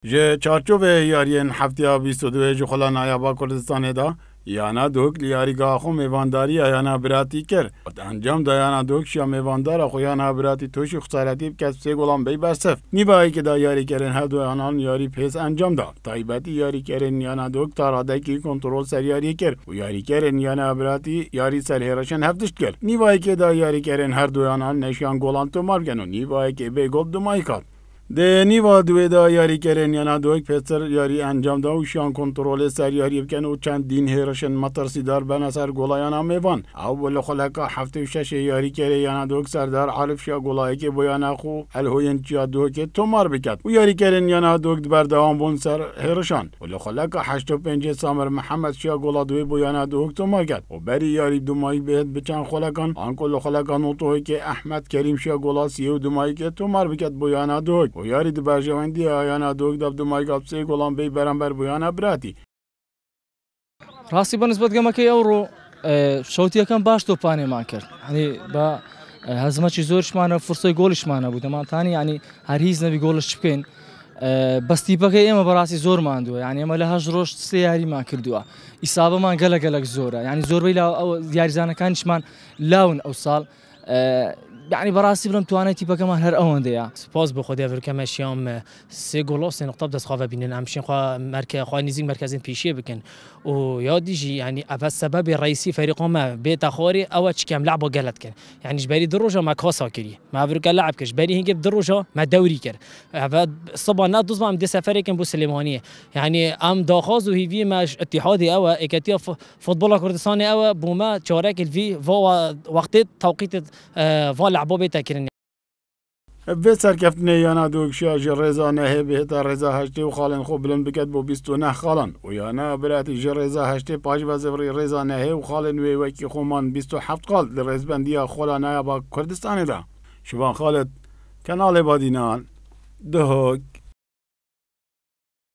جه چارچوب یارین هفته 22 جخلا نایابا کردستان دا یانا دوک لیاریگاه خو میوانداری یانا براتی کرد. انجام دا یانا دوک شیا میواندار خو یانا براتی توشی خسارتی بکس سه گلام بی برسف. نیبایی که دا یاری کردن هر دو یانان یاری پیس انجام دا. تایباتی یاری کردن یانا دوک تاراده کی کنترل سر یاری کرد. و یاری کردن یانا براتی یاری سر هرشن هفتش کرد. نیبایی که دا یاری کردن هر دو یانان نشان گلان تو مارکنو. نیبایی که به گل دمایی کرد. ده نیوا دوی دا یاری کردن یانا دوک پسر یاری انجام دا و شان کنترل سر یاری بکن و چند دین هرشن مترسی دار بناسر گلایانا میوان اول خلقا هفته و شش یاری کرده یانا دوک سردار عارف شا گلایی که بیانا خو الهوین چیا دوک تومار بکد و یاری کردن یانا دوک بردوام بون سر هرشان ول خلقا 85 سامر محمد شا گلا دوی بیانا دوک تومار کرد و بری یاری دومایی بهت بچن خلقان آن کل خلقان و توی که احمد کریم شا گلا 32 مایی که تومار بکد بیانا دوک و یاری دو برجوندی آیانا دوک دب دو مای گاب سه گلام بی برانبر بیانا براتی راستی بنسبت گما که اورو شوتیا کم باش تو پانی ما کرد یعنی با هزمه چی زورش معنا فرصه گلش معنا بود ما ثاني يعني هر هیچ نبی گلش بکن بس تیپا که اما براسی زور ماندو يعني اما لهاش روش سیاری ما کردوا اصابه ما قلق زوره يعني زور بيلا او دیار زانه کانش من لون او سال يعني براسي بلم تواني تيبا كمان هر اون ديا سپاس به خدا ورکم شام سه گل سه نقطه دست خواه بینن همشین خواه مرکز خواه نیزی مرکزین پیشیه بکن و یادیجی يعني اول سبب رئیسی فريق ما بيت اخوري او كم لعبه غلط كان يعني جبري دروجه ما كاسا كري ما ورك لعب كش بري هنجي دروجه ما دوري كر صبا نادوز ما ام دي سفري كان بو سليمانيه يعني ام داخاز و هيفي ما اتحادي او اكتيا فوتبول كردستان او بوما چارك الفي وقت توقيت لعبوا بيتاكرين به سرکفتنه یانا دوک شاج رضا نه بهتا رضا هشته و خالن خوب بلند بکد بو 29 خالن و یانا براتی ج رضا هشته پاج وزوری رضا نه و خالن وی وکی خومان 27 خال در رزبندیا خلا نایابا کردستان دا شبان خالد کانال بادینان دهوک